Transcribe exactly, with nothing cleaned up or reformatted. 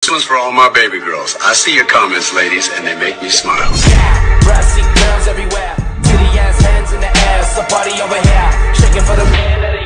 one's for all my baby girls. I see your comments, ladies, and they make me smile. Yeah, brassy girls everywhere. Titty ass hands in the air. So party over here. Shaking for the man that